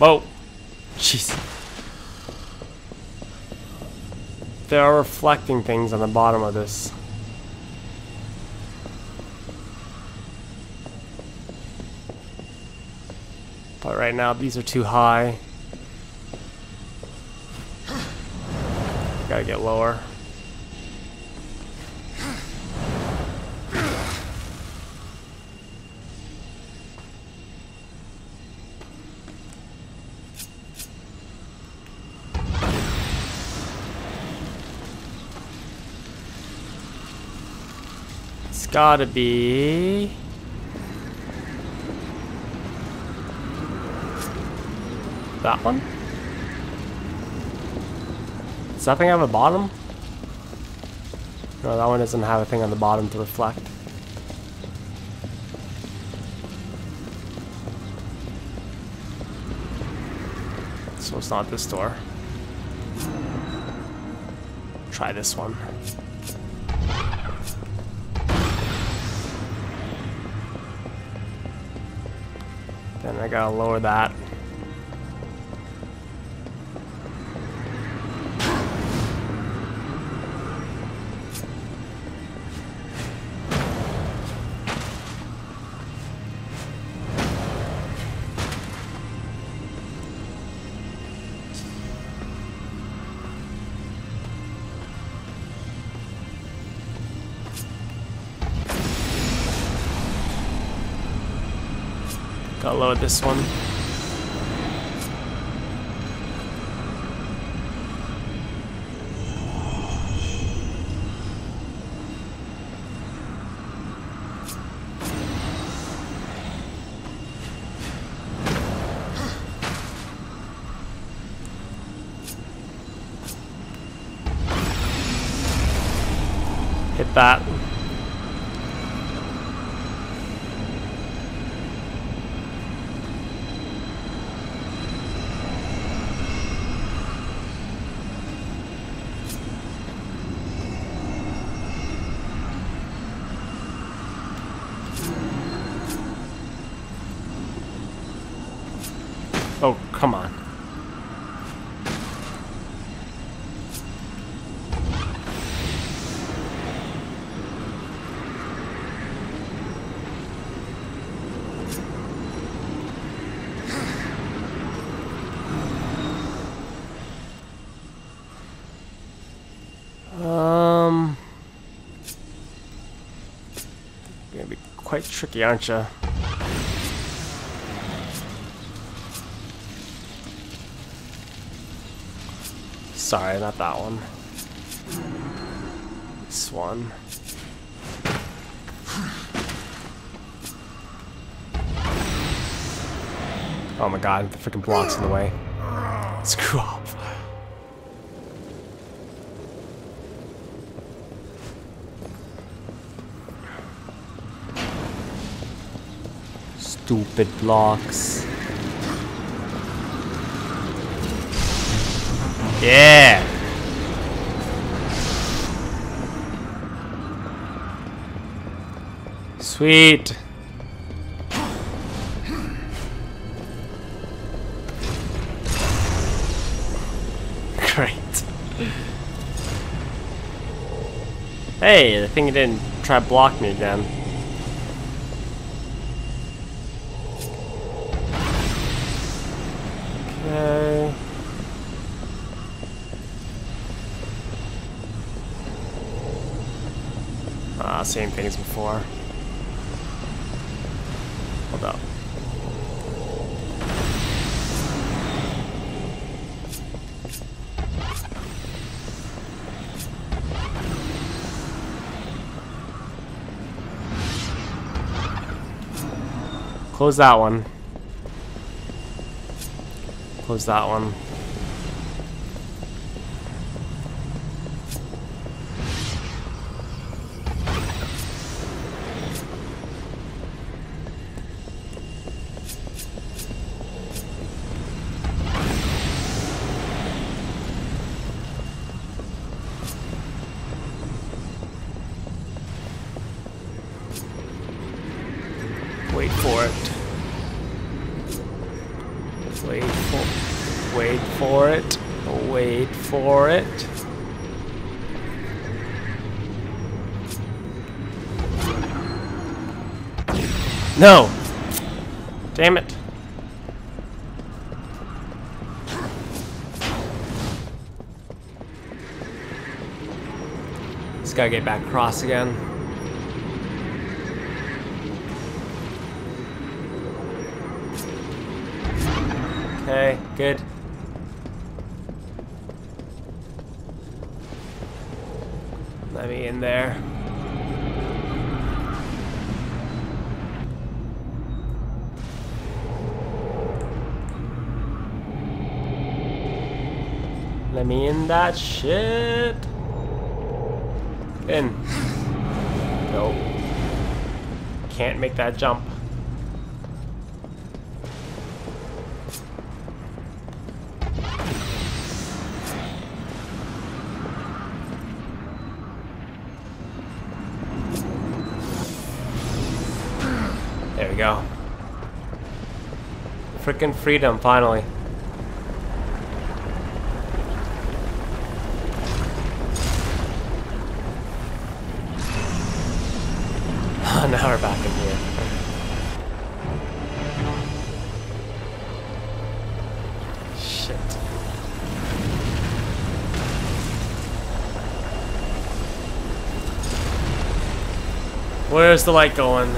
Whoa. Jeez. There are reflecting things on the bottom of this. But right now these are too high. Gotta get lower. It's gotta be that one? Does that thing have a bottom? No, that one doesn't have a thing on the bottom to reflect. So it's not this door. Try this one. Then I gotta lower that. Gotta load this one. Hit that. Oh, come on. Gonna be quite tricky, aren't you? Sorry, not that one. This one. Oh my god, the freaking block's in the way. Screw off. Stupid blocks. Yeah. Sweet. Great. Hey, the thing didn't try to block me again. Okay. Same thing as before. Hold up. Close that one. Close that one. Wait for it. Wait for it. Wait for it. No! Damn it. Just gotta get back across again. Okay, good. Let me in there. Let me in that shit. In. Nope. Can't make that jump. There we go. Frickin' freedom, finally. Now we're back in here. Shit. Where's the light going?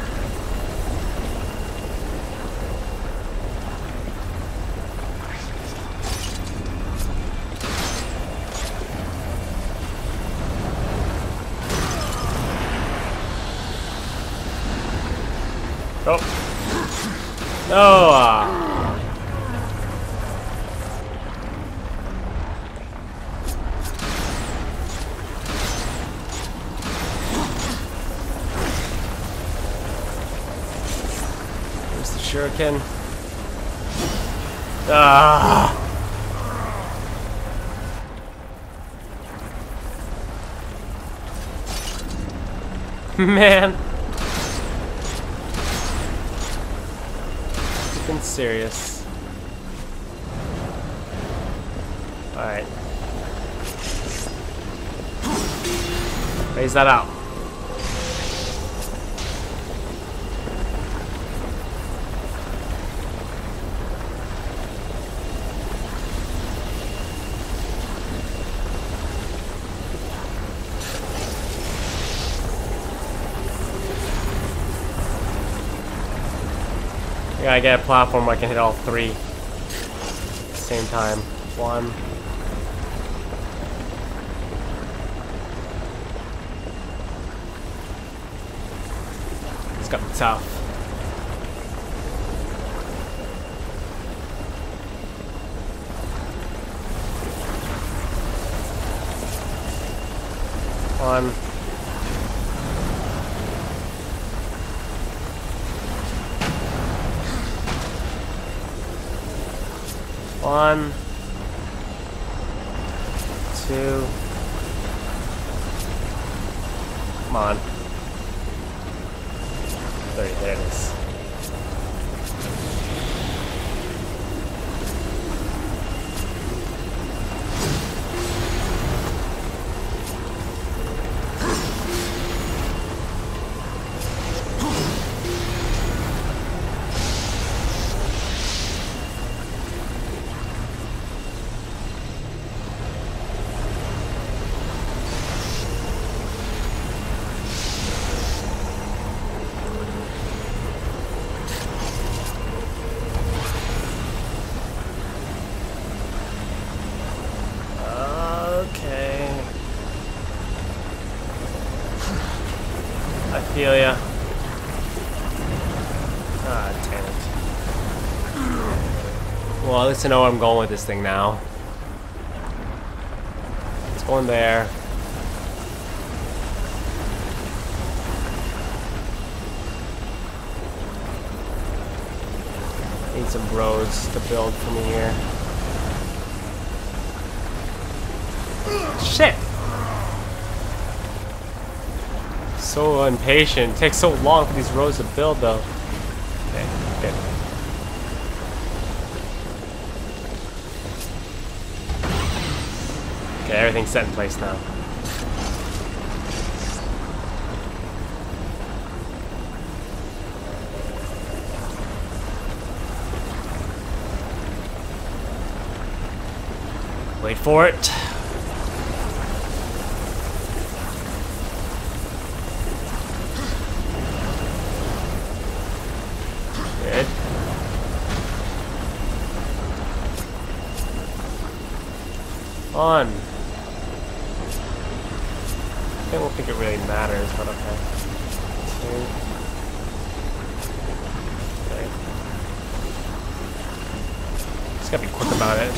Oh. No. Where's the shuriken? Ah. Man. Serious. Alright. Phase that out. I gotta get a platform where I can hit all three at the same time. One. It's gonna be tough. One. One, two, come on. There it is. I feel ya. Ah, damn it. Well, at least I know where I'm going with this thing now. It's going there. Need some roads to build from here. Shit! So impatient. It takes so long for these roads to build, though. Okay, good. Okay, everything's set in place now. Wait for it. Good. On. I don't think it really matters, but okay. Two. Okay. Just gotta be quick about it.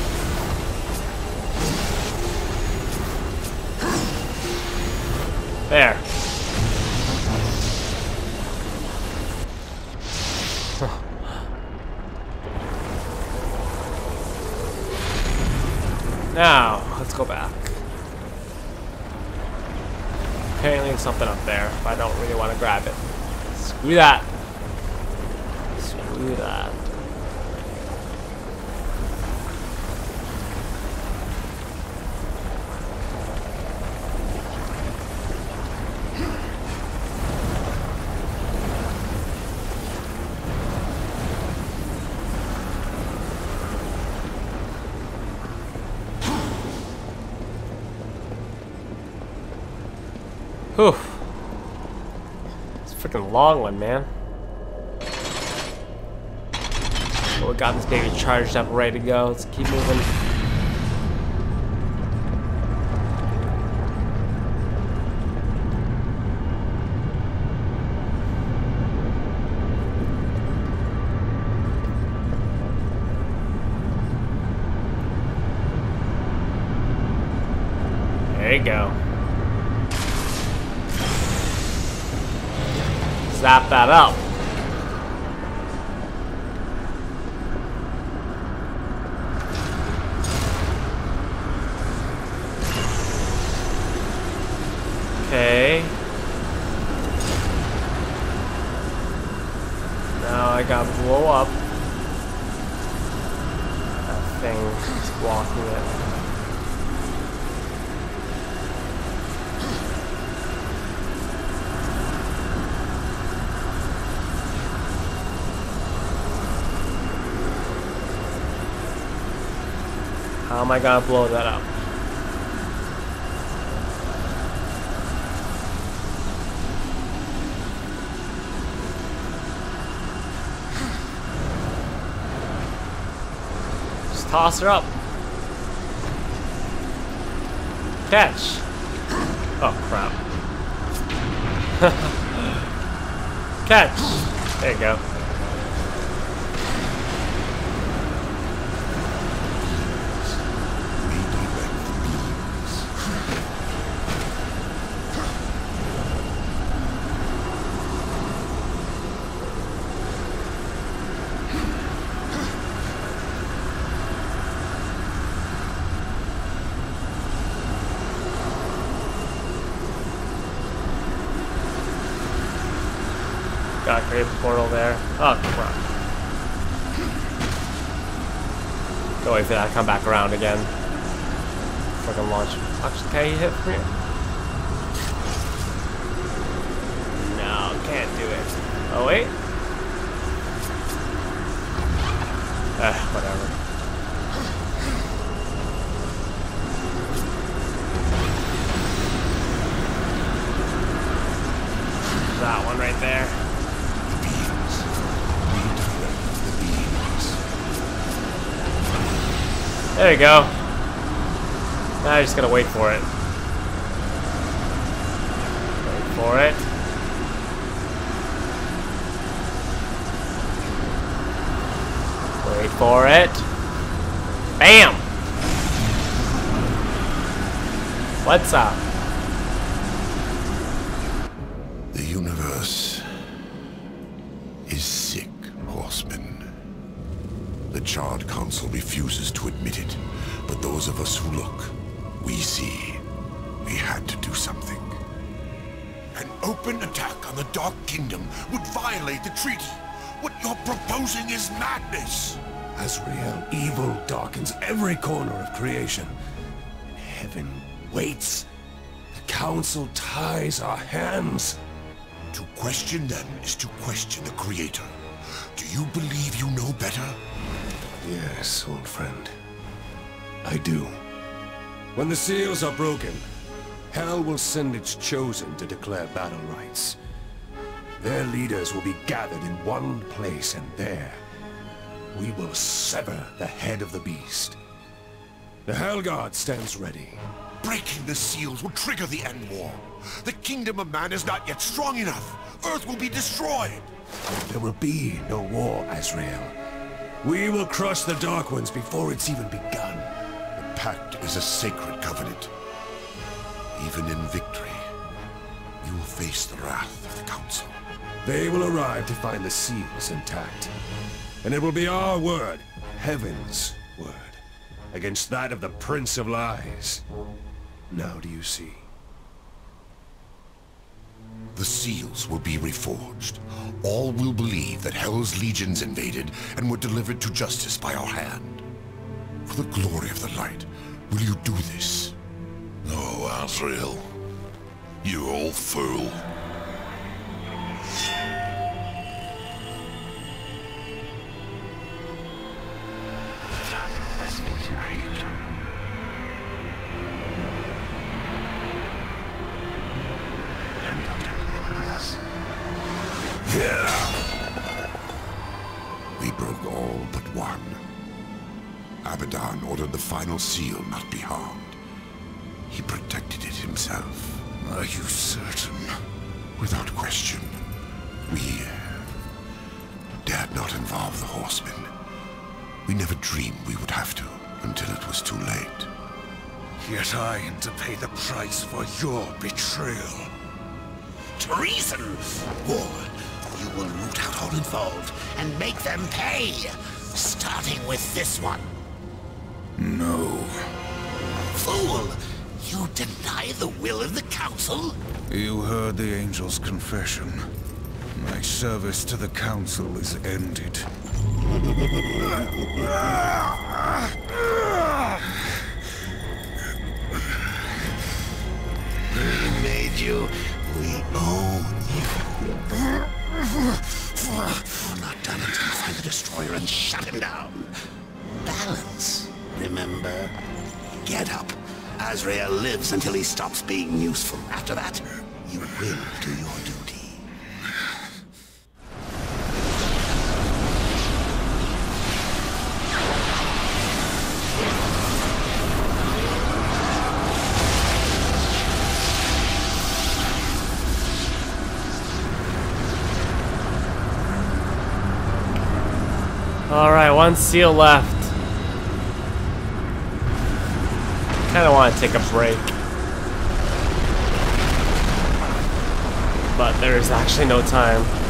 There. Now, let's go back. Apparently there's something up there, but I don't really want to grab it. Screw that. Screw that. Whew. It's a freaking long one, man. Well, we got this baby charged up, ready to go. Let's keep moving. There you go. Zap that up. Okay. Now I gotta blow up. That thing is blocking it. How am I gonna blow that up? Just toss her up. Catch. Oh crap. Catch. There you go. Gotta create a portal there. Oh, crap. Go wait for that to come back around again. Fucking launch. Actually, can you hit from here? No, can't do it. Oh, wait. Whatever. That one right there. There you go. Now I just gotta wait for it. Wait for it. Wait for it. Bam! What's up? The universe is sick, horseman. The charred console refuses to admit it, but those of us who look, we see. We had to do something. An open attack on the Dark Kingdom would violate the treaty. What you're proposing is madness. Azrael, evil darkens every corner of creation. Heaven waits. The Council ties our hands. To question them is to question the Creator. Do you believe you know better? Yes, old friend. I do. When the seals are broken, Hell will send its chosen to declare battle rights. Their leaders will be gathered in one place, and there, we will sever the head of the beast. The Hellguard stands ready. Breaking the seals will trigger the end war. The kingdom of man is not yet strong enough. Earth will be destroyed. There will be no war, Azrael. We will crush the Dark Ones before it's even begun. The pact is a sacred covenant. Even in victory, you will face the wrath of the Council. They will arrive to find the seals intact. And it will be our word, Heaven's word, against that of the Prince of Lies. Now do you see? The seals will be reforged. All will believe that Hell's legions invaded and were delivered to justice by our hand. For the glory of the light, will you do this? No, Azrael. You old fool. We broke all but one. Abaddon ordered the final seal not be harmed. He protected it himself. Are you certain? Without question. We dared not involve the Horsemen. We never dreamed we would have to, until it was too late. Yet I am to pay the price for your betrayal. Treason! War. You will root out all involved and make them pay. Starting with this one. No. Fool! You deny the will of the Council? You heard the Angel's confession. My service to the Council is ended. We made you. We own you. We're not done until you find the Destroyer and shut him down. Balance, remember? Get up. Azrael lives until he stops being useful. After that, you will do your duty. Alright, one seal left. Kinda want to take a break. But there's actually no time.